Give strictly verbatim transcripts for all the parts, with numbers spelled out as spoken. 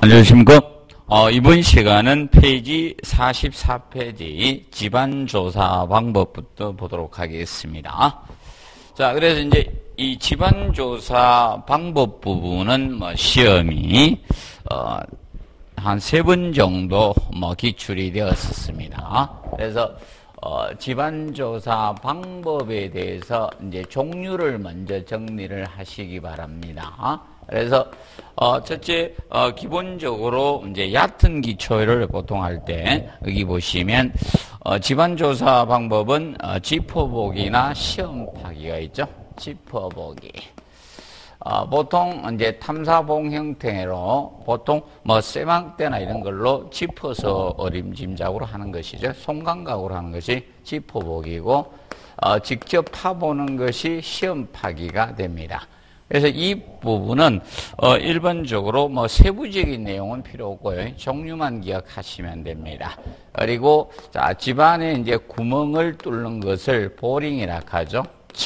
안녕하십니까. 어, 이번 시간은 페이지 사십사 페이지 집안조사 방법부터 보도록 하겠습니다. 자, 그래서 이제 이 집안조사 방법 부분은 뭐 시험이, 어, 한 세 번 정도 뭐 기출이 되었습니다. 그래서, 어, 집안조사 방법에 대해서 이제 종류를 먼저 정리를 하시기 바랍니다. 그래서 어 첫째 어 기본적으로 이제 얕은 기초를 보통 할 때 여기 보시면 어 집안조사 방법은 어 짚어보기나 시험파기가 있죠. 짚어보기. 어 보통 이제 탐사봉 형태로 보통 뭐 쇠망대나 이런 걸로 짚어서 어림짐작으로 하는 것이죠. 손감각으로 하는 것이 짚어보기고 어 직접 파보는 것이 시험파기가 됩니다. 그래서 이 부분은 어 일반적으로 뭐 세부적인 내용은 필요 없고요. 종류만 기억하시면 됩니다. 그리고 자, 집안에 이제 구멍을 뚫는 것을 보링이라 하죠.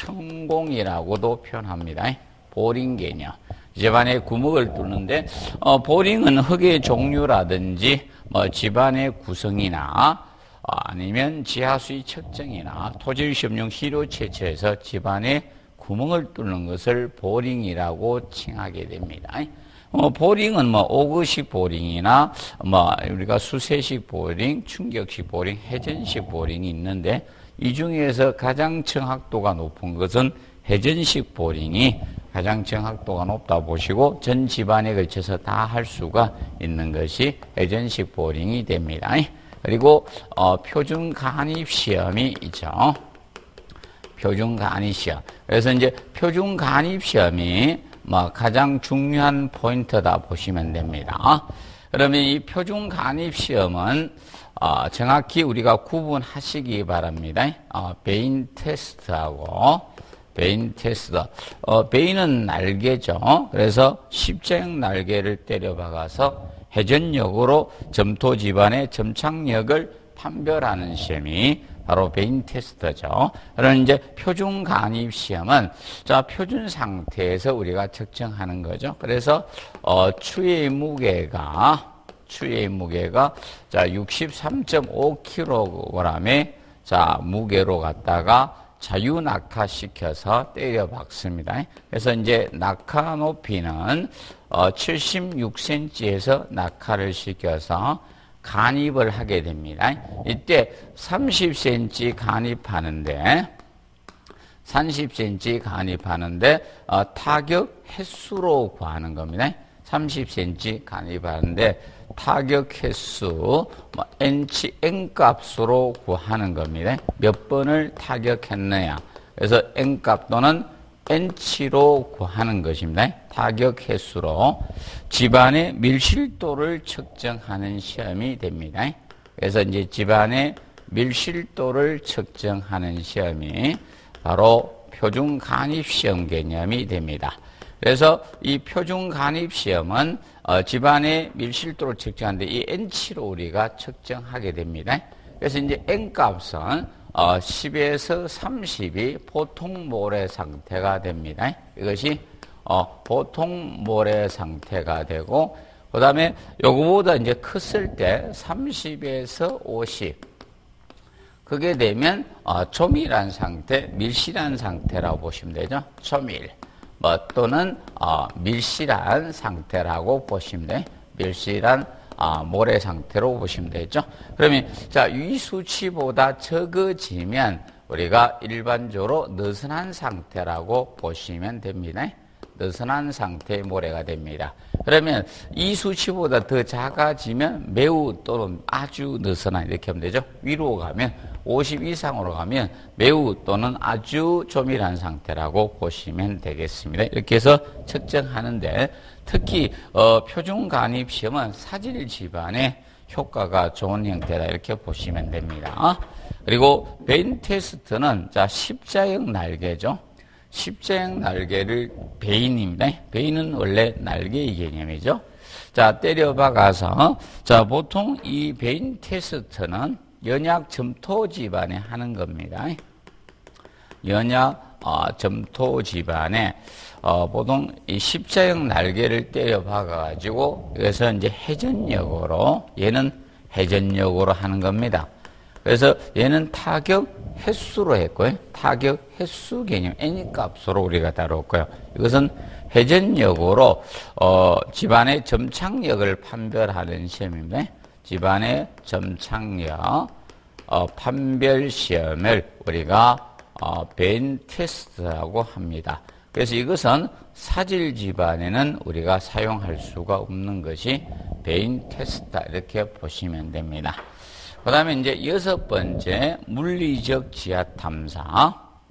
천공이라고도 표현합니다. 보링 개념. 집안에 구멍을 뚫는데 어 보링은 흙의 종류라든지 뭐 집안의 구성이나 어, 아니면 지하수의 측정이나 토질 시험용 시료 채취에서 집안에 구멍을 뚫는 것을 보링이라고 칭하게 됩니다. 어, 보링은 뭐 오그식 보링이나 뭐 우리가 수세식 보링, 충격식 보링, 회전식 보링이 있는데 이 중에서 가장 정확도가 높은 것은 회전식 보링이 가장 정확도가 높다 보시고 전 집안에 걸쳐서 다 할 수가 있는 것이 회전식 보링이 됩니다. 그리고 어, 표준 간입 시험이 있죠. 표준 간입 시험. 그래서 이제 표준 간입 시험이 뭐 가장 중요한 포인트다 보시면 됩니다. 그러면 이 표준 간입 시험은 어 정확히 우리가 구분하시기 바랍니다. 어 베인 테스트하고 베인 테스트. 어 베인은 날개죠. 그래서 십자형 날개를 때려 박아서 회전력으로 점토 집안의 점착력을 판별하는 시험이 바로 베인 테스트죠. 그런 이제 표준 간입 시험은 자 표준 상태에서 우리가 측정하는 거죠. 그래서 어 추의 무게가 추의 무게가 자 육십삼 점 오 킬로그램의 자 무게로 갖다가 자유 낙하시켜서 때려 박습니다. 그래서 이제 낙하 높이는 어 칠십육 센티미터에서 낙하를 시켜서 간입을 하게 됩니다. 이때 삼십 센티미터 간입하는데 삼십 센티미터 간입하는데 어, 타격 횟수로 구하는 겁니다. 삼십 센티미터 간입하는데 타격 횟수 뭐 n치 n값으로 구하는 겁니다. 몇 번을 타격했느냐. 그래서 n값 또는 n치로 구하는 것입니다. 타격 횟수로 집안의 밀실도를 측정하는 시험이 됩니다. 그래서 이제 집안의 밀실도를 측정하는 시험이 바로 표준 간입 시험 개념이 됩니다. 그래서 이 표준 간입 시험은 어, 집안의 밀실도를 측정하는데 이 n치로 우리가 측정하게 됩니다. 그래서 이제 n값은 어, 십에서 삼십이 보통 모래 상태가 됩니다. 이것이 어, 보통 모래 상태가 되고, 그 다음에 요거보다 이제 컸을 때 삼십에서 오십. 그게 되면 어, 조밀한 상태, 밀실한 상태라고 보시면 되죠. 조밀. 뭐 또는 어, 밀실한 상태라고 보시면 돼요. 밀실한 아, 모래 상태로 보시면 되죠. 그러면, 자, 이 수치보다 적어지면 우리가 일반적으로 느슨한 상태라고 보시면 됩니다. 느슨한 상태의 모래가 됩니다. 그러면 이 수치보다 더 작아지면 매우 또는 아주 느슨한 이렇게 하면 되죠. 위로 가면 오십 이상으로 가면 매우 또는 아주 조밀한 상태라고 보시면 되겠습니다. 이렇게 해서 측정하는데 특히 어, 표준 간입 시험은 사질 집안의 효과가 좋은 형태다 이렇게 보시면 됩니다. 그리고 베인 테스트는 자 십자형 날개죠. 십자형 날개를 베인입니다. 베인은 원래 날개의 개념이죠. 자 때려 박아서 자 보통 이 베인 테스트는 연약 점토 집안에 하는 겁니다. 연약 어, 점토 집안에 어, 보통 이 십자형 날개를 때려 박아가지고 그래서 이제 회전력으로 얘는 회전력으로 하는 겁니다. 그래서 얘는 타격 횟수로 했고요. 타격 횟수 개념 N 값으로 우리가 다뤘고요. 이것은 회전력으로 어, 집안의 점착력을 판별하는 시험입니다. 집안의 점착력 어, 판별 시험을 우리가 어, 베인 테스트라고 합니다. 그래서 이것은 사질 집안에는 우리가 사용할 수가 없는 것이 베인 테스트다 이렇게 보시면 됩니다. 그 다음에 이제 여섯 번째 물리적 지하 탐사.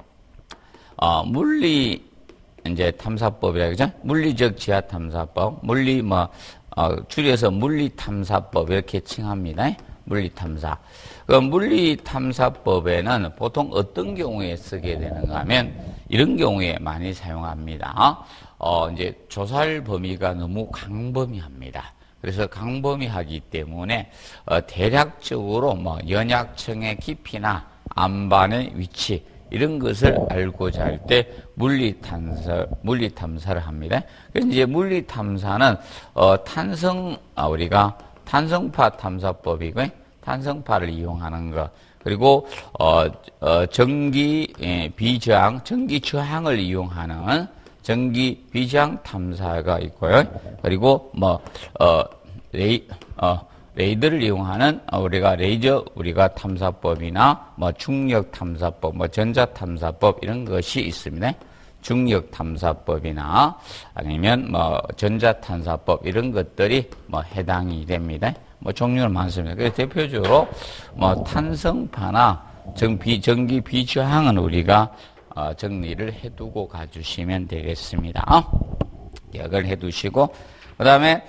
어, 물리 이제 탐사법이라 그죠? 물리적 지하 탐사법, 물리 뭐 어, 줄여서 물리 탐사법 이렇게 칭합니다. 물리 탐사. 그 물리 탐사법에는 보통 어떤 경우에 쓰게 되는가 하면 이런 경우에 많이 사용합니다. 어, 이제 조사할 범위가 너무 강범위합니다. 그래서 강범위하기 때문에 어, 대략적으로 뭐 연약층의 깊이나 안반의 위치 이런 것을 알고자 할 때 물리 탐사 물리 탐사를 합니다. 그래서 이제 물리 탐사는 어, 탄성 아, 우리가 탄성파 탐사법이고 탄성파를 이용하는 것 그리고 어, 어, 전기 예, 비저항 전기 저항을 이용하는 전기 비저항 탐사가 있고요. 그리고 뭐 어, 레이 어, 레이더를 이용하는 우리가 레이저 우리가 탐사법이나 뭐 중력 탐사법, 뭐 전자 탐사법 이런 것이 있습니다. 중력 탐사법이나 아니면 뭐 전자 탐사법 이런 것들이 뭐 해당이 됩니다. 뭐 종류는 많습니다. 그래서 대표적으로 뭐 탄성파나 전비 전기 비저항은 우리가 어, 정리를 해두고 가주시면 되겠습니다. 기억을 해두시고 그다음에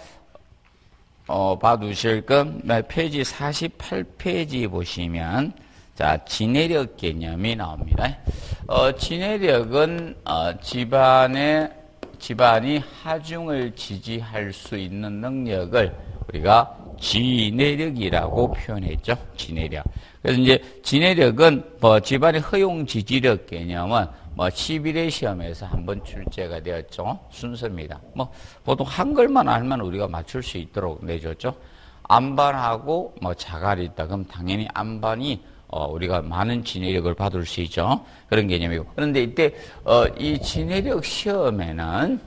어, 봐두실 건, 페이지 사십팔 페이지 보시면, 자, 지내력 개념이 나옵니다. 어, 지내력은, 어, 집안의, 집안이 하중을 지지할 수 있는 능력을 우리가 지내력이라고 표현했죠. 지내력. 그래서 이제 지내력은 뭐 집안의 허용 지지력 개념은 뭐 십일 회 시험에서 한번 출제가 되었죠. 순서입니다. 뭐 보통 한글만 알면 우리가 맞출 수 있도록 내줬죠. 안반하고 뭐 자갈이 있다. 그럼 당연히 안반이 어 우리가 많은 지내력을 받을 수 있죠. 그런 개념이고. 그런데 이때 어 이 지내력 시험에는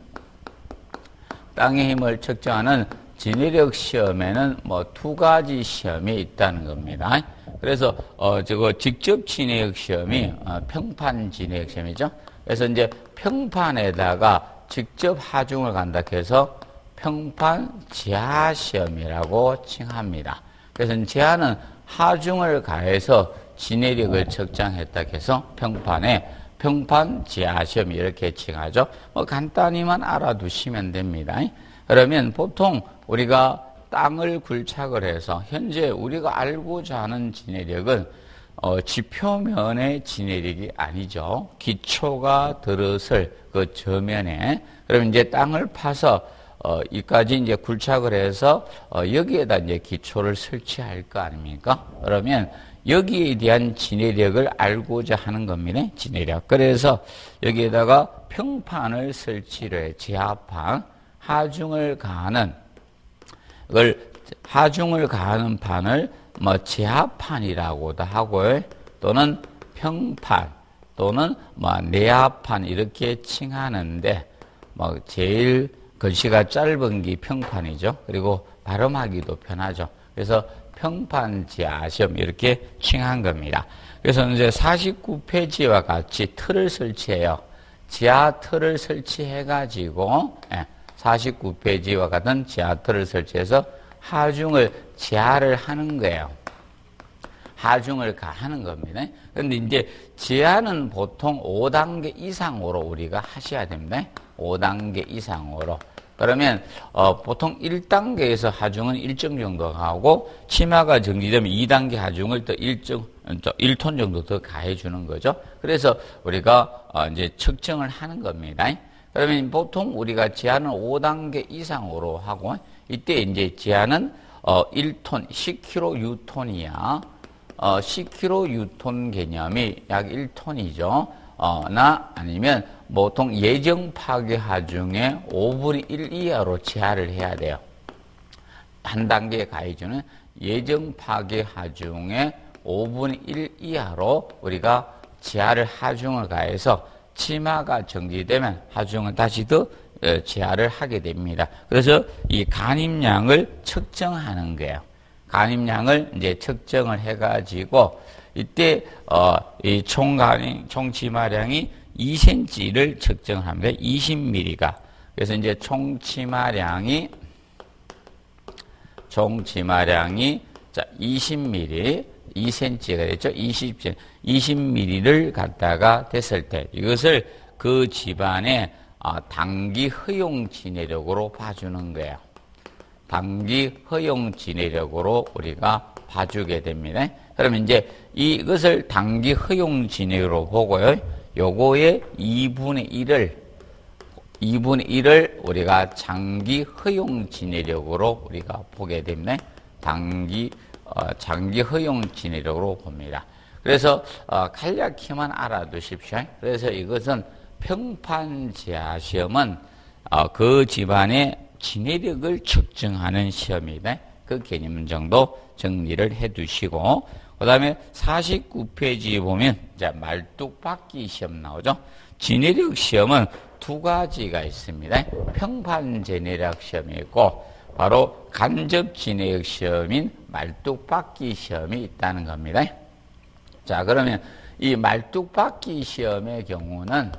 땅의 힘을 측정하는 지내력 시험에는 뭐 두 가지 시험이 있다는 겁니다. 그래서 어 저거 직접 지내력 시험이 어, 평판 지내력 시험이죠. 그래서 이제 평판에다가 직접 하중을 간다 해서 평판 지하 시험이라고 칭합니다. 그래서 지하는 하중을 가해서 지내력을 측정했다 해서 평판에 평판 지하 시험 이렇게 칭하죠. 뭐 간단히만 알아두시면 됩니다. 그러면 보통 우리가 땅을 굴착을 해서 현재 우리가 알고자 하는 지내력은 어, 지표면의 지내력이 아니죠. 기초가 들어설 그 저면에 그러면 이제 땅을 파서 어, 이까지 이제 굴착을 해서 어, 여기에다 이제 기초를 설치할 거 아닙니까? 그러면 여기에 대한 지내력을 알고자 하는 겁니다. 지내력. 그래서 여기에다가 평판을 설치를 해 지하판 하중을 가하는 그걸 하중을 가하는 판을 뭐 지하판이라고도 하고요. 또는 평판 또는 뭐 내하판 이렇게 칭하는데 뭐 제일 글씨가 짧은 게 평판이죠. 그리고 발음하기도 편하죠. 그래서 평판 지하 시험 이렇게 칭한 겁니다. 그래서 이제 사십구 페이지와 같이 틀을 설치해요. 지하 틀을 설치해 가지고 예. 사십구 페이지와 같은 지하틀을 설치해서 하중을 지하를 하는 거예요. 하중을 가하는 겁니다. 그런데 이제 지하는 보통 오 단계 이상으로 우리가 하셔야 됩니다. 오 단계 이상으로. 그러면 어, 보통 일 단계에서 하중은 일정 정도 가고 치마가 정지되면 이 단계 하중을 또 일정 일 톤 정도 더 가해 주는 거죠. 그래서 우리가 어, 이제 측정을 하는 겁니다. 그러면 보통 우리가 지하는 오 단계 이상으로 하고 이때 이제 지하는 어 일 톤, 십 킬로그램 유톤이야. 어 십 킬로그램 유톤 개념이 약 일 톤이죠. 어, 나 아니면 보통 예정 파괴 하중에 오분의 일 이하로 제하를 해야 돼요. 한 단계 가해주는 예정 파괴 하중에 오분의 일 이하로 우리가 제하를 하중을 가해서 치마가 정지되면 하중은 다시 더 제하를 하게 됩니다. 그래서 이 간임량을 측정하는 거예요. 간임량을 이제 측정을 해가지고 이때 어, 이 총간임 총치마량이 이 센티미터를 측정합니다. 이십 밀리미터가. 그래서 이제 총치마량이 총치마량이 자 이십 밀리미터, 이 센티미터가 됐죠. 이십 센티미터, 이십 밀리미터를 갖다가 됐을 때 이것을 그 집안의 아, 단기 허용 진해력으로 봐주는 거예요. 단기 허용 진해력으로 우리가 봐주게 됩니다. 그러면 이제 이것을 단기 허용 진해력으로 보고요. 요거의 이분의 일을 이분의 일을 우리가 장기 허용 진해력으로 우리가 보게 됩니다. 단기 어, 장기 허용 진해력으로 봅니다. 그래서 어, 간략히만 알아두십시오. 그래서 이것은 평판제하 시험은 어, 그 집안의 진해력을 측정하는 시험이다. 그 개념 정도 정리를 해 두시고, 그 다음에 사십구 페이지 보면 이제 말뚝박기 시험 나오죠. 진해력 시험은 두 가지가 있습니다. 평판 진해력 시험이 있고 바로 간접 진해력 시험인 말뚝박기 시험이 있다는 겁니다. 자, 그러면 이 말뚝박기 시험의 경우는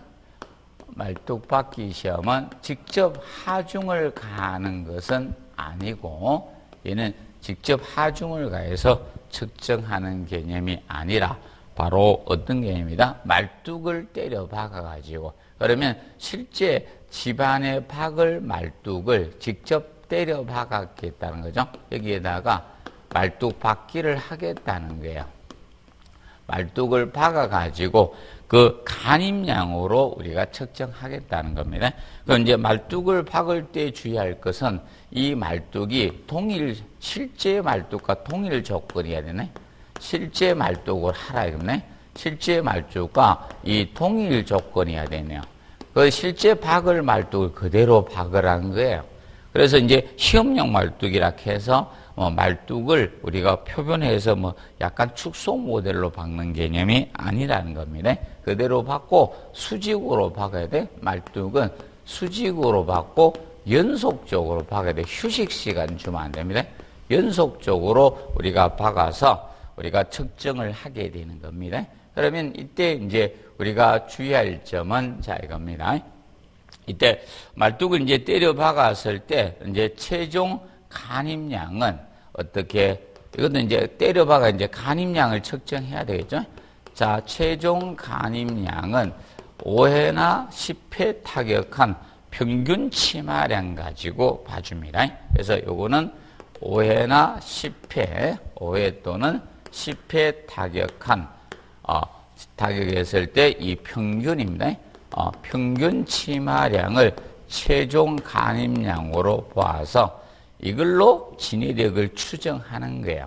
말뚝박기 시험은 직접 하중을 가하는 것은 아니고 얘는 직접 하중을 가해서 측정하는 개념이 아니라 바로 어떤 개념이다? 말뚝을 때려 박아가지고 그러면 실제 집안의 박을 말뚝을 직접 때려 박았겠다는 거죠. 여기에다가 말뚝 박기를 하겠다는 거예요. 말뚝을 박아가지고 그 간임량으로 우리가 측정하겠다는 겁니다. 그럼 이제 말뚝을 박을 때 주의할 것은 이 말뚝이 동일, 실제 말뚝과 동일 조건이어야 되네. 실제 말뚝을 하라 이거네. 실제 말뚝과 이 동일 조건이어야 되네요. 그 실제 박을 말뚝을 그대로 박으라는 거예요. 그래서 이제 시험용 말뚝이라 해서 어, 말뚝을 우리가 표변해서 뭐 약간 축소 모델로 박는 개념이 아니라는 겁니다. 그대로 박고 수직으로 박아야 돼. 말뚝은 수직으로 박고 연속적으로 박아야 돼. 휴식 시간 주면 안 됩니다. 연속적으로 우리가 박아서 우리가 측정을 하게 되는 겁니다. 그러면 이때 이제 우리가 주의할 점은 자 이겁니다. 이때 말뚝을 이제 때려 박았을 때 이제 최종 간임량은 어떻게 이것도 이제 때려 박아 이제 간임량을 측정해야 되겠죠. 자, 최종 간임량은 오 회나 십 회 타격한 평균 치마량 가지고 봐줍니다. 그래서 요거는 오 회나 십 회, 오 회 또는 십 회 타격한 어, 타격했을 때 이 평균입니다. 어, 평균 치마량을 최종 간임량으로 보아서 이걸로 진해력을 추정하는 거예요.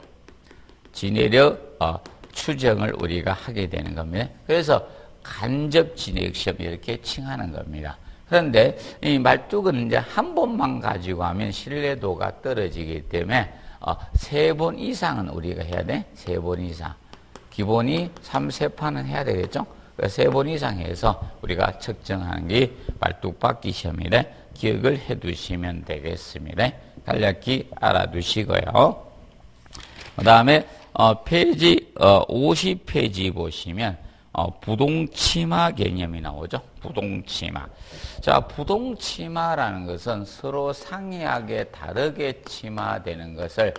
진해력 어, 추정을 우리가 하게 되는 겁니다. 그래서 간접 진해력 시험 이렇게 칭하는 겁니다. 그런데 이 말뚝은 이제 한 번만 가지고 하면 신뢰도가 떨어지기 때문에 어, 세 번 이상은 우리가 해야 돼. 세 번 이상. 기본이 삼 세판은 해야 되겠죠. 세 번 이상 해서 우리가 측정하는 게 말뚝박기 시험이래. 기억을 해 두시면 되겠습니다. 간략히 알아두시고요. 그 다음에 어, 페이지 어, 오십 페이지 보시면 어, 부동치마 개념이 나오죠. 부동치마. 자, 부동치마라는 것은 서로 상이하게 다르게 치마되는 것을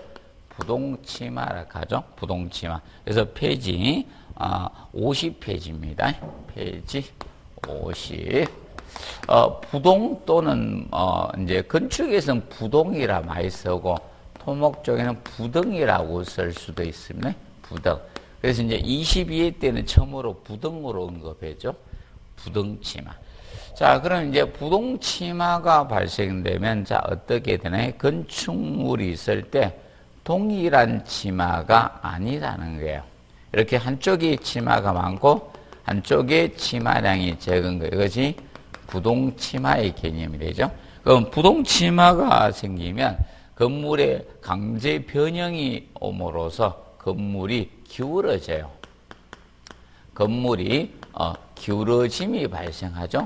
부동치마라고 하죠. 부동치마. 그래서 페이지 어, 오십 페이지입니다. 페이지 오십. 어, 부동 또는 어, 이제 건축에서는 부동이라 많이 쓰고 토목 쪽에는 부등이라고 쓸 수도 있습니다. 부등. 그래서 이제 이십이 회 때는 처음으로 부등으로 언급했죠. 부등치마. 자, 그럼 이제 부동치마가 발생되면 자 어떻게 되나요? 건축물이 있을 때 동일한 치마가 아니라는 거예요. 이렇게 한쪽이 치마가 많고 한쪽에 치마량이 적은 거, 이것이 부동치마의 개념이 되죠. 그럼 부동치마가 생기면 건물에 강제 변형이 옴으로써 건물이 기울어져요. 건물이 어, 기울어짐이 발생하죠.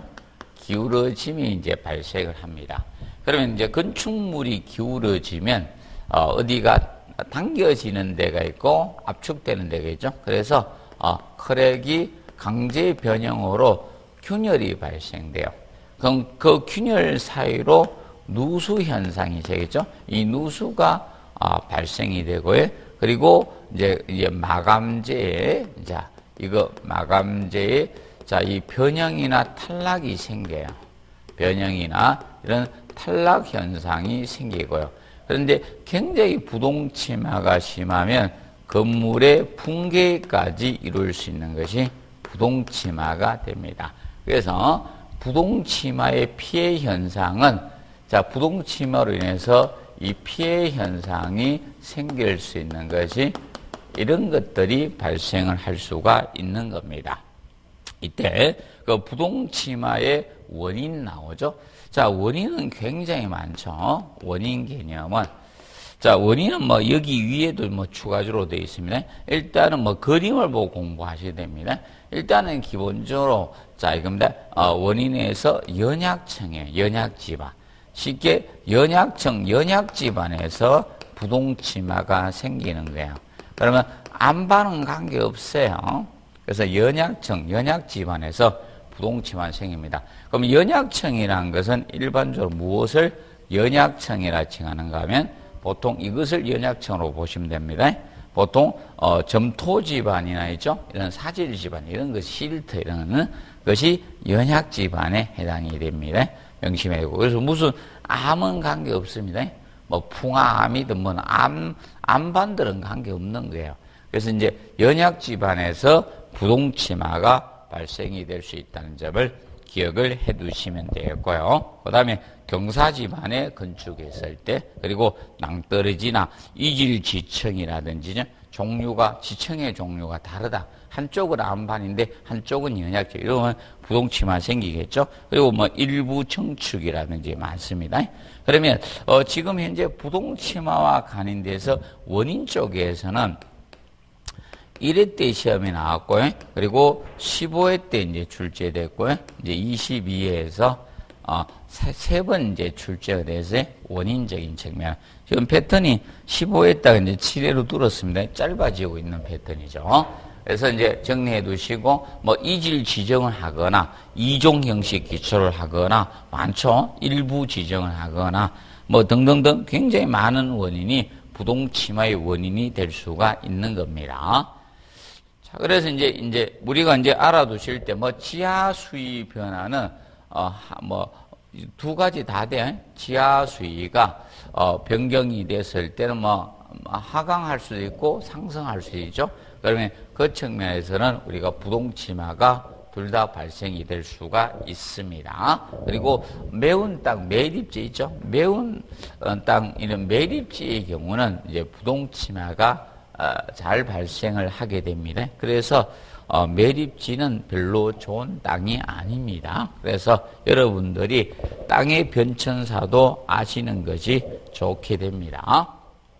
기울어짐이 이제 발생을 합니다. 그러면 이제 건축물이 기울어지면 어, 어디가 당겨지는 데가 있고 압축되는 데가 있죠. 그래서 어, 크랙이 강제 변형으로 균열이 발생돼요. 그럼 그 균열 사이로 누수 현상이 생기죠. 이 누수가 어, 발생이 되고요. 그리고 이제, 이제 마감재에 자 이거 마감재에 자 이 변형이나 탈락이 생겨요. 변형이나 이런 탈락 현상이 생기고요. 그런데 굉장히 부동치마가 심하면 건물의 붕괴까지 이룰 수 있는 것이 부동치마가 됩니다. 그래서 부동치마의 피해 현상은 자 부동치마로 인해서 이 피해 현상이 생길 수 있는 것이 이런 것들이 발생을 할 수가 있는 겁니다. 이때 그 부동치마의 원인 나오죠. 자, 원인은 굉장히 많죠. 원인 개념은. 자, 원인은 뭐 여기 위에도 뭐 추가적으로 되어 있습니다. 일단은 뭐 그림을 보고 공부하셔야 됩니다. 일단은 기본적으로 자, 이겁니다. 어, 원인에서 연약층이에요. 연약지반. 쉽게 연약층, 연약지반에서 부동치마가 생기는 거예요. 그러면 안반은 관계없어요. 그래서 연약층, 연약지반에서 부동치마가 생깁니다. 그럼 연약층이라는 것은 일반적으로 무엇을 연약층이라 칭하는가 하면 보통 이것을 연약층으로 보시면 됩니다. 보통 어, 점토지반이나 있죠. 이런 사질지반, 이런 것, 실트 이런 것이 연약지반에 해당이 됩니다. 명심해야 되고. 그래서 무슨 암은 관계없습니다. 뭐 풍암이든 뭐 암, 암반들은 관계없는 거예요. 그래서 이제 연약지반에서 부동치마가 발생이 될 수 있다는 점을 기억을 해 두시면 되겠고요. 그 다음에 경사지반에 건축했을 때, 그리고 낭떠러지나 이질지층이라든지 종류가, 지층의 종류가 다르다. 한쪽은 암반인데 한쪽은 연약지. 이러면 부동치마 생기겠죠. 그리고 뭐 일부 청축이라든지 많습니다. 그러면 어 지금 현재 부동치마와 관련돼서 원인 쪽에서는 일 회 때 시험이 나왔고요. 그리고 십오 회 때 이제 출제됐고요. 이제 이십이 회에서 어, 세 번 이제 출제가 돼서 원인적인 측면. 지금 패턴이 십오 회에다가 이제 칠 회로 뚫었습니다. 짧아지고 있는 패턴이죠. 그래서 이제 정리해 두시고, 뭐, 이질 지정을 하거나, 이종 형식 기초를 하거나, 많죠? 일부 지정을 하거나, 뭐, 등등등 굉장히 많은 원인이 부동치마의 원인이 될 수가 있는 겁니다. 자, 그래서 이제, 이제, 우리가 이제 알아두실 때, 뭐, 지하 수위 변화는, 어, 뭐, 두 가지 다 돼. 지하 수위가, 어, 변경이 됐을 때는 뭐, 하강할 수도 있고, 상승할 수도 있죠. 그러면 그 측면에서는 우리가 부동치마가 둘 다 발생이 될 수가 있습니다. 그리고 매운 땅, 매립지 있죠. 매운 땅, 이런 매립지의 경우는 이제 부동치마가 잘 발생을 하게 됩니다. 그래서 매립지는 별로 좋은 땅이 아닙니다. 그래서 여러분들이 땅의 변천사도 아시는 것이 좋게 됩니다.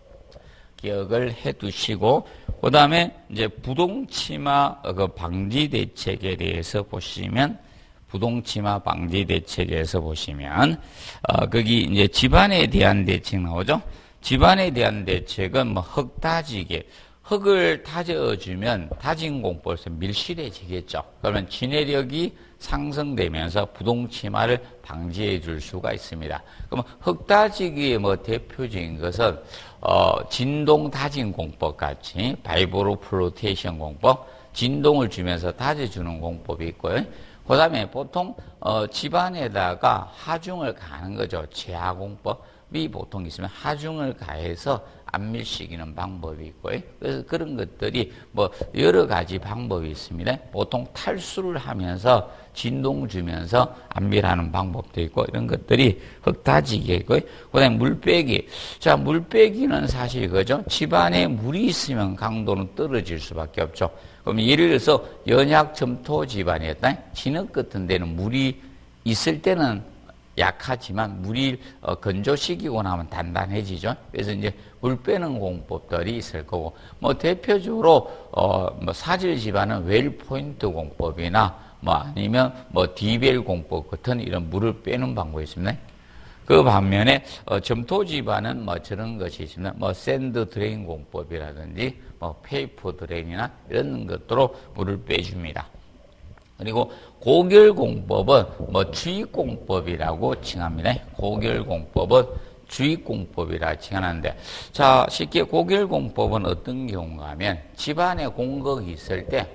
기억을 해 두시고, 그 다음에 이제 부동치마 그 방지 대책에 대해서 보시면, 부동치마 방지 대책에서 보시면, 어, 거기 이제 집안에 대한 대책 나오죠? 집안에 대한 대책은 뭐 흙 다지기, 흙을 다져주면 다진 공법에서 밀실해지겠죠. 그러면 진해력이 상승되면서 부동치마를 방지해 줄 수가 있습니다. 그러면 흙 다지기의 뭐 대표적인 것은 어, 진동 다진 공법 같이 바이브로 플로테이션 공법, 진동을 주면서 다져주는 공법이 있고요. 그 다음에 보통 어, 집안에다가 하중을 가는 거죠. 제하 공법. 방법이 보통 있으면 하중을 가해서 안 밀시키는 방법이 있고요. 그래서 그런 것들이 뭐 여러 가지 방법이 있습니다. 보통 탈수를 하면서 진동 주면서 안 밀하는 방법도 있고 이런 것들이 흙다지기 있고요. 그다음에 물 빼기. 자, 물 빼기는 사실 그죠? 집안에 물이 있으면 강도는 떨어질 수밖에 없죠. 그럼 예를 들어서 연약 점토 집안이었다. 진흙 같은 데는 물이 있을 때는 약하지만 물이 어, 건조시키고 나면 단단해지죠. 그래서 이제 물 빼는 공법들이 있을 거고, 뭐 대표적으로 어, 뭐 사질 집안은 웰 포인트 공법이나 뭐 아니면 뭐 디벨 공법 같은 이런 물을 빼는 방법이 있습니다. 그 반면에 어, 점토 집안은 뭐 저런 것이 있습니다. 뭐 샌드 드레인 공법이라든지 뭐 페이퍼 드레인이나 이런 것들로 물을 빼줍니다. 그리고 고결공법은 뭐 주입공법이라고 칭합니다. 고결공법은 주입공법이라 칭하는데, 자, 쉽게 고결공법은 어떤 경우가 하면 집안에 공격이 있을 때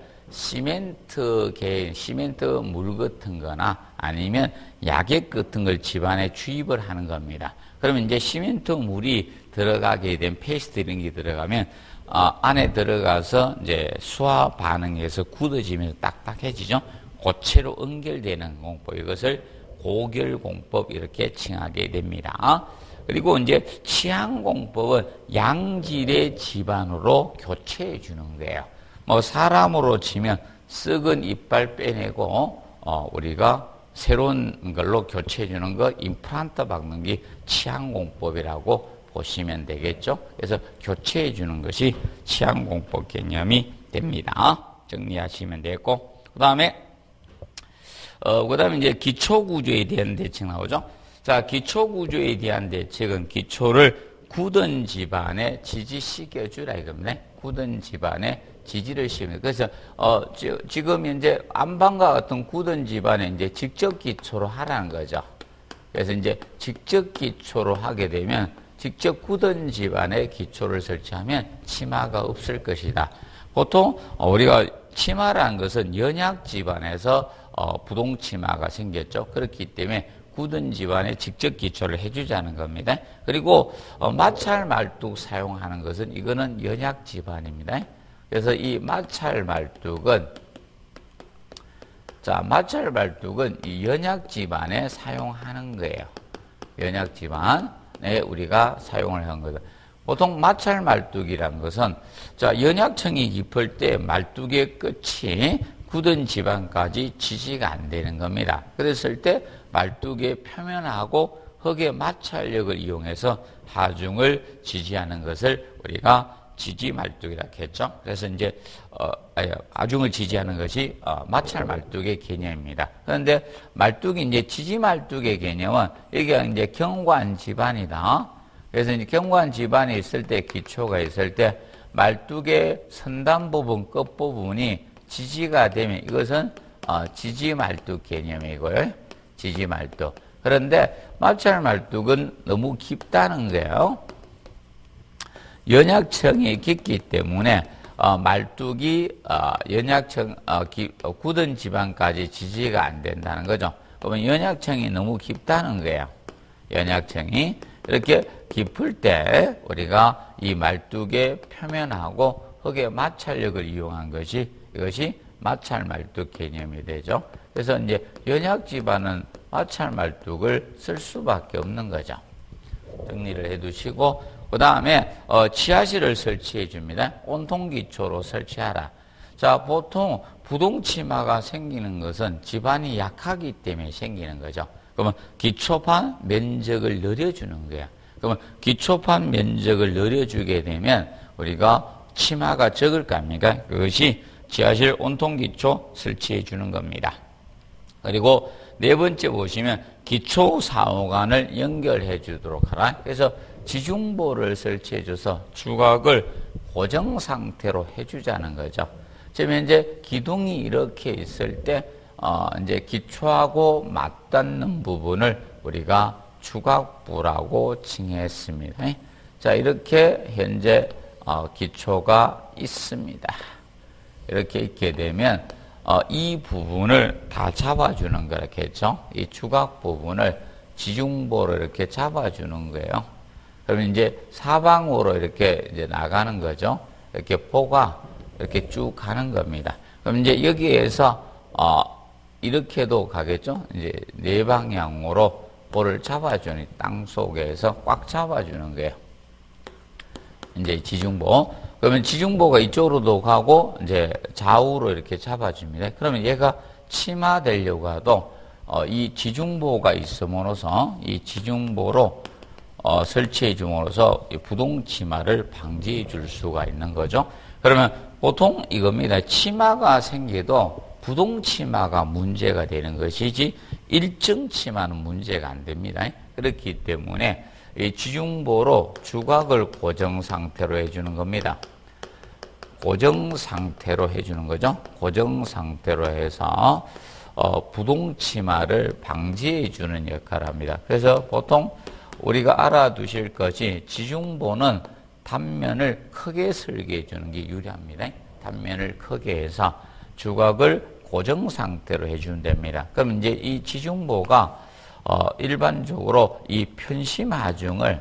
시멘트 개, 시멘트 물 같은 거나 아니면 약액 같은 걸 집안에 주입을 하는 겁니다. 그러면 이제 시멘트 물이 들어가게 된 페이스트 이런 게 들어가면 어, 안에 들어가서 이제 수화 반응해서 굳어지면서 딱딱해지죠. 고체로 연결되는 공법, 이것을 고결공법 이렇게 칭하게 됩니다. 그리고 이제 치향공법은 양질의 집안으로 교체해 주는 거예요. 뭐 사람으로 치면 썩은 이빨 빼내고 어, 우리가 새로운 걸로 교체해 주는 거 임플란트 박는 게 치향공법이라고 보시면 되겠죠. 그래서 교체해 주는 것이 치향공법 개념이 됩니다. 정리하시면 되고, 그 다음에 어, 그 다음에 이제 기초구조에 대한 대책 나오죠. 자, 기초구조에 대한 대책은 기초를 굳은 집안에 지지시켜주라 이겁니다. 굳은 집안에 지지를 시키면. 그래서, 어, 지, 지금 이제 안방과 같은 굳은 집안에 이제 직접 기초로 하라는 거죠. 그래서 이제 직접 기초로 하게 되면 직접 굳은 집안에 기초를 설치하면 치마가 없을 것이다. 보통 우리가 치마라는 것은 연약 집안에서 어, 부동치마가 생겼죠. 그렇기 때문에 굳은 집안에 직접 기초를 해주자는 겁니다. 그리고 어, 마찰 말뚝 사용하는 것은 이거는 연약 집안입니다. 그래서 이 마찰 말뚝은 자 마찰 말뚝은 이 연약 집안에 사용하는 거예요. 연약 집안에 우리가 사용을 한 거다. 보통 마찰 말뚝이란 것은 자 연약층이 깊을 때 말뚝의 끝이 굳은 집안까지 지지가 안 되는 겁니다. 그랬을 때 말뚝의 표면하고 흙의 마찰력을 이용해서 하중을 지지하는 것을 우리가 지지 말뚝이라고 했죠. 그래서 이제 어, 하중을 지지하는 것이 어, 마찰 말뚝의 개념입니다. 그런데 말뚝이 이제 지지 말뚝의 개념은 이게 이제 경관 집안이다. 그래서 이제 경관 집안에 있을 때 기초가 있을 때 말뚝의 선단 부분 끝 부분이 지지가 되면 이것은 어, 지지 말뚝 개념이고요. 지지 말뚝. 그런데 마찰 말뚝은 너무 깊다는 거예요. 연약층이 깊기 때문에 어, 말뚝이 어, 연약층 어, 기, 어, 굳은 집안까지 지지가 안 된다는 거죠. 그러면 연약층이 너무 깊다는 거예요. 연약층이 이렇게 깊을 때 우리가 이 말뚝의 표면하고 흙의 마찰력을 이용한 것이 이것이 마찰 말뚝 개념이 되죠. 그래서 이제 연약 집안은 마찰 말뚝을 쓸 수밖에 없는 거죠. 정리를 해두시고 그 다음에 어, 치아실을 설치해 줍니다. 온통 기초로 설치하라. 자, 보통 부동치마가 생기는 것은 집안이 약하기 때문에 생기는 거죠. 그러면 기초판 면적을 늘려주는 거야. 그러면 기초판 면적을 늘려주게 되면 우리가 치마가 적을 거 아닙니까? 그것이 지하실 온통 기초 설치해 주는 겁니다. 그리고 네 번째 보시면 기초 사호관을 연결해 주도록 하라. 그래서 지중보를 설치해 줘서 주각을 고정 상태로 해주자는 거죠. 지금 현재 기둥이 이렇게 있을 때 어, 이제 기초하고 맞닿는 부분을 우리가 주각부라고 칭했습니다. 자, 이렇게 현재 어, 기초가 있습니다. 이렇게 있게 되면 어, 이 부분을 다 잡아주는 거라겠죠. 이 주각 부분을 지중보로 이렇게 잡아주는 거예요. 그러면 이제 사방으로 이렇게 이제 나가는 거죠. 이렇게 포가 이렇게 쭉 가는 겁니다. 그럼 이제 여기에서, 어, 이렇게도 가겠죠? 이제 네 방향으로 볼을 잡아주는, 땅 속에서 꽉 잡아주는 거예요. 이제 지중보. 그러면 지중보가 이쪽으로도 가고, 이제 좌우로 이렇게 잡아줍니다. 그러면 얘가 침하되려고 해도, 어, 이 지중보가 있음으로써, 이 지중보로, 어, 설치해 줌으로써 부동 치마를 방지해 줄 수가 있는 거죠. 그러면 보통 이겁니다. 치마가 생겨도 부동 치마가 문제가 되는 것이지, 일정 치마는 문제가 안 됩니다. 그렇기 때문에, 이 지중보로 주각을 고정 상태로 해주는 겁니다. 고정 상태로 해주는 거죠. 고정 상태로 해서 어, 부동 치마를 방지해 주는 역할을 합니다. 그래서 보통 우리가 알아두실 것이 지중보는 단면을 크게 설계해 주는 게 유리합니다. 단면을 크게 해서 주각을 고정 상태로 해주면 됩니다. 그럼 이제 이 지중보가 어, 일반적으로 이 편심하중을,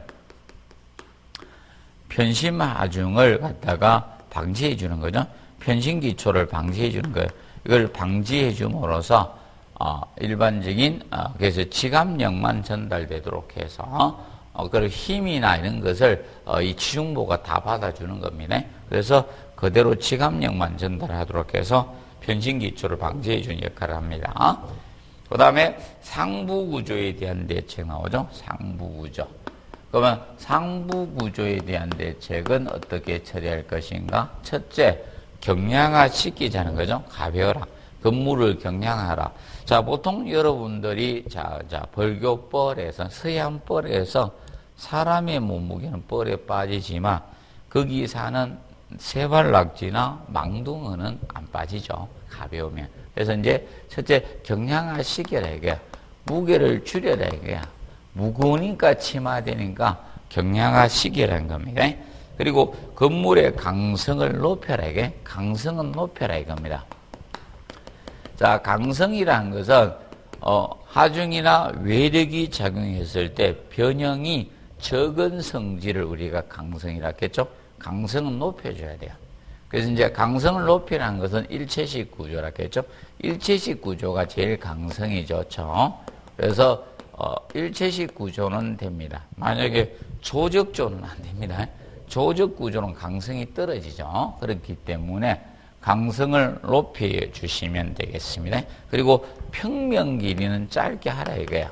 편심하중을 갖다가 방지해 주는 거죠. 편심기초를 방지해 주는 거예요. 이걸 방지해 줌으로써, 어, 일반적인, 어, 그래서 지압력만 전달되도록 해서, 어, 그 힘이나 이런 것을, 어, 이 지중보가 다 받아주는 겁니다. 그래서 그대로 지압력만 전달하도록 해서 편심기초를 방지해 주는 역할을 합니다. 그 다음에 상부구조에 대한 대책 나오죠. 상부구조. 그러면 상부구조에 대한 대책은 어떻게 처리할 것인가? 첫째, 경량화 시키자는 거죠. 가벼워라. 건물을 경량화하라. 자, 보통 여러분들이 자, 자, 벌교벌에서, 서양벌에서 사람의 몸무게는 뻘에 빠지지만 거기 사는 세발낙지나 망둥어는 안 빠지죠. 가벼우면. 그래서 이제 첫째 경량화 시켜라 이게, 무게를 줄여라 이게, 무거우니까 침하되니까 경량화 시켜라는 겁니다. 그리고 건물의 강성을 높여라 이게, 강성은 높여라 이겁니다. 자, 강성이라는 것은 어, 하중이나 외력이 작용했을 때 변형이 적은 성질을 우리가 강성이라 했겠죠. 강성은 높여줘야 돼요. 그래서 이제 강성을 높이라는 것은 일체식 구조라 했죠. 일체식 구조가 제일 강성이 좋죠. 그래서 어, 일체식 구조는 됩니다. 만약에 조적조는 안 됩니다. 조적 구조는 강성이 떨어지죠. 그렇기 때문에 강성을 높여 주시면 되겠습니다. 그리고 평면 길이는 짧게 하라 이거예요.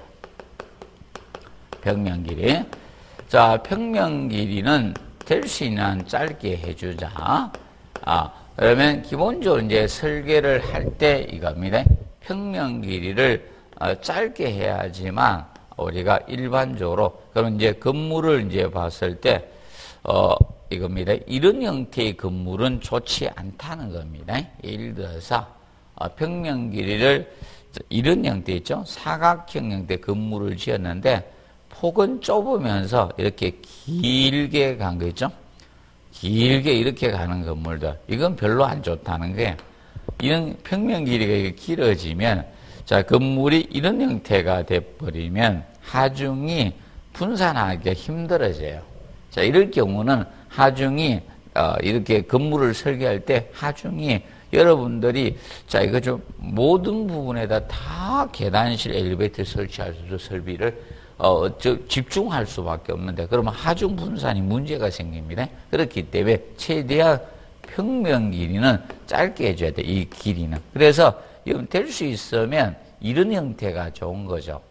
평면 길이. 자, 평면 길이는 될 수 있는 한 짧게 해주자. 아, 그러면 기본적으로 이제 설계를 할 때 이겁니다. 평면 길이를 어, 짧게 해야지만 우리가 일반적으로, 그럼 이제 건물을 이제 봤을 때, 어, 이겁니다. 이런 형태의 건물은 좋지 않다는 겁니다. 예를 들어서, 어, 평면 길이를 이런 형태 있죠? 사각형 형태 건물을 지었는데, 폭은 좁으면서 이렇게 길게 간 거 있죠? 길게 이렇게 가는 건물들. 이건 별로 안 좋다는 게, 이런 평면 길이가 길어지면, 자, 건물이 이런 형태가 돼버리면 하중이 분산하기가 힘들어져요. 자, 이럴 경우는 하중이, 어, 이렇게 건물을 설계할 때 하중이 여러분들이, 자, 이거 좀 모든 부분에다 다 계단실 엘리베이터 설치할 수 있는 설비를 어, 저, 집중할 수밖에 없는데, 그러면 하중 분산이 문제가 생깁니다. 그렇기 때문에 최대한 평면 길이는 짧게 해줘야 돼, 이 길이는. 그래서, 이건 될 수 있으면 이런 형태가 좋은 거죠.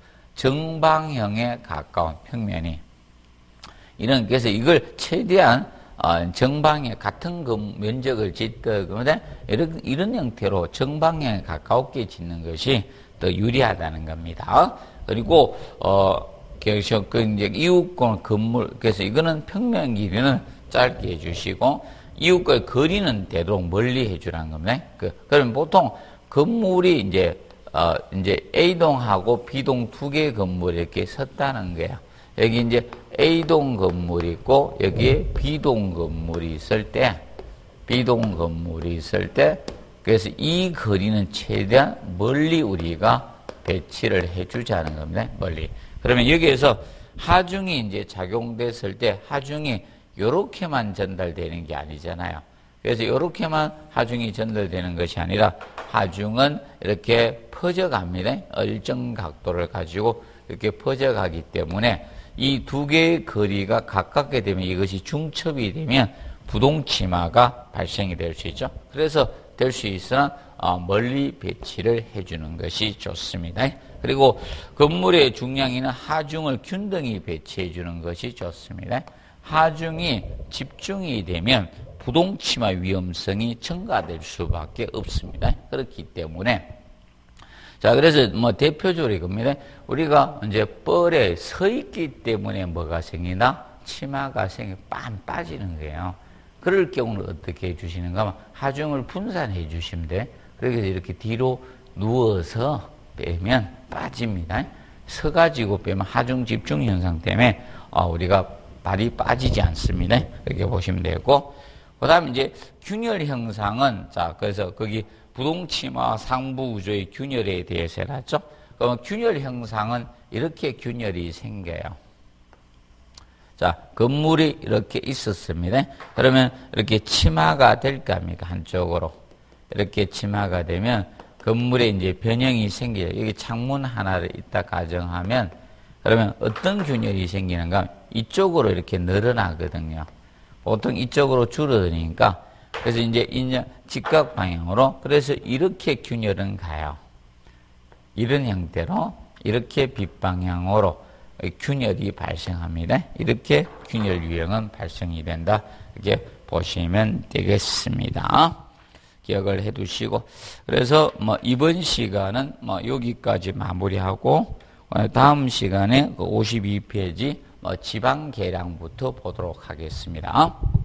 정방형에 가까운 평면이. 이런, 그래서 이걸 최대한, 어, 정방에 같은 그 면적을 짓든, 그런데 이런, 이런 형태로 정방형에 가깝게 짓는 것이 더 유리하다는 겁니다. 그리고, 어, 그래서 그 이제 이웃과 건물, 그래서 이거는 평면 길이는 짧게 해주시고, 이웃과의 거리는 되도록 멀리 해주라는 겁니다. 그, 그러면 보통 건물이 이제, 어, 이제 A동하고 B동 두 개의 건물이 이렇게 섰다는 거예요. 여기 이제 A동 건물이 있고, 여기에 B동 건물이 있을 때, B동 건물이 있을 때, 그래서 이 거리는 최대한 멀리 우리가 배치를 해주자는 겁니다. 멀리. 그러면 여기에서 하중이 이제 작용됐을 때 하중이 요렇게만 전달되는 게 아니잖아요. 그래서 요렇게만 하중이 전달되는 것이 아니라 하중은 이렇게 퍼져갑니다. 일정 각도를 가지고 이렇게 퍼져가기 때문에 이 두 개의 거리가 가깝게 되면 이것이 중첩이 되면 부동치마가 발생이 될 수 있죠. 그래서 될 수 있으나 멀리 배치를 해주는 것이 좋습니다. 그리고 건물의 중량이나 하중을 균등히 배치해 주는 것이 좋습니다. 하중이 집중이 되면 부동치마 위험성이 증가될 수밖에 없습니다. 그렇기 때문에 자, 그래서 뭐 대표적으로 이겁니다. 우리가 이제 뻘에 서 있기 때문에 뭐가 생기나? 치마가 생겨 빤 빠지는 거예요. 그럴 경우는 어떻게 해주시는가 하면 하중을 분산해 주시면 돼. 그래서 이렇게 뒤로 누워서 빼면 빠집니다. 서가지고 빼면 하중 집중 현상 때문에 우리가 발이 빠지지 않습니다. 이렇게 보시면 되고, 그 다음에 이제 균열 형상은, 자, 그래서 거기 부동치마 상부 구조의 균열에 대해서 해놨죠. 그러면 균열 형상은 이렇게 균열이 생겨요. 자, 건물이 이렇게 있었습니다. 그러면 이렇게 치마가 될까 합니까? 한쪽으로. 이렇게 치마가 되면 건물에 이제 변형이 생겨요. 여기 창문 하나를 있다 가정하면, 그러면 어떤 균열이 생기는가? 이쪽으로 이렇게 늘어나거든요. 보통 이쪽으로 줄어드니까, 그래서 이제 직각 방향으로, 그래서 이렇게 균열은 가요. 이런 형태로, 이렇게 빗방향으로 균열이 발생합니다. 이렇게 균열 유형은 발생이 된다. 이렇게 보시면 되겠습니다. 기억을 해 두시고, 그래서 뭐 이번 시간은 뭐 여기까지 마무리하고, 다음 시간에 그 오십이 페이지 뭐 지방 계량부터 보도록 하겠습니다.